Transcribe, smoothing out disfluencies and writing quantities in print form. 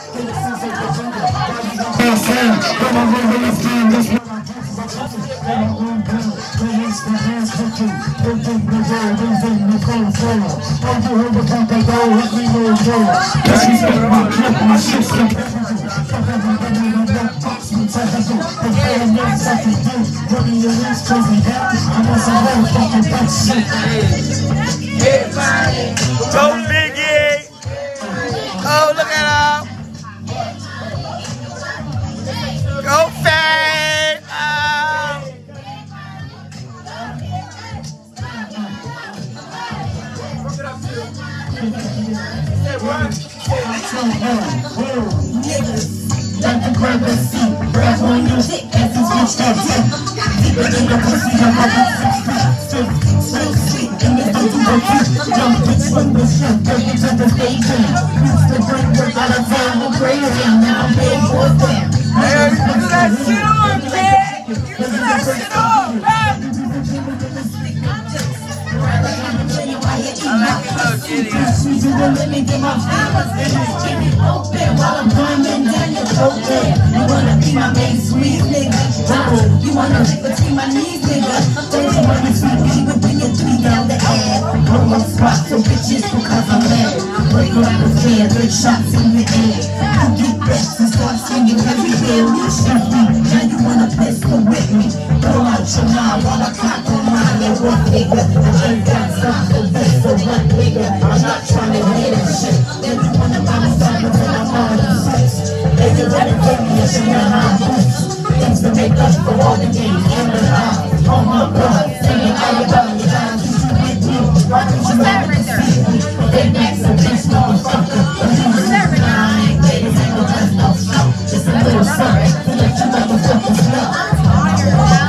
Go Biggie! Oh, look at him! Go Faye! Like the grab the seat, grab on your dick as he switched that dick. Deeper than the pussy, I'm up still sweet, and it's don't do no feet. Young bitch from the ship, taking to the station. Used to bring work out of town with crazy, now I'm big boy down. Hey, you do that shit on, kid! You do that shit on, man! I like it, little kitty. Let me get my fingers in this kitty open while I'm climbing down your throat. You wanna be my main squeeze, nigga? You wanna live between my knees, nigga? Don't you wanna see me with your three down the ass? Blow up spots for bitches because I'm mad. Break like a fan, 3 shots in the air. You get best and start swinging everywhere. You shoot me, now you wanna pistol with me. Throw out your mind while I cock on mine and work, nigga. I ain't got time for this, so what, nigga? I'm not trying to hear that shit. Then you wanna buy me something when I'm on the sex. They can let it take me a Chanel boots. Things to make up for all the games in the house. Oh my God, singing all about your time. You with me, why don't you ever see me? They next a bitch, motherfucker. I ain't getting single, there's no show. Just a little something to let you motherfuckers know.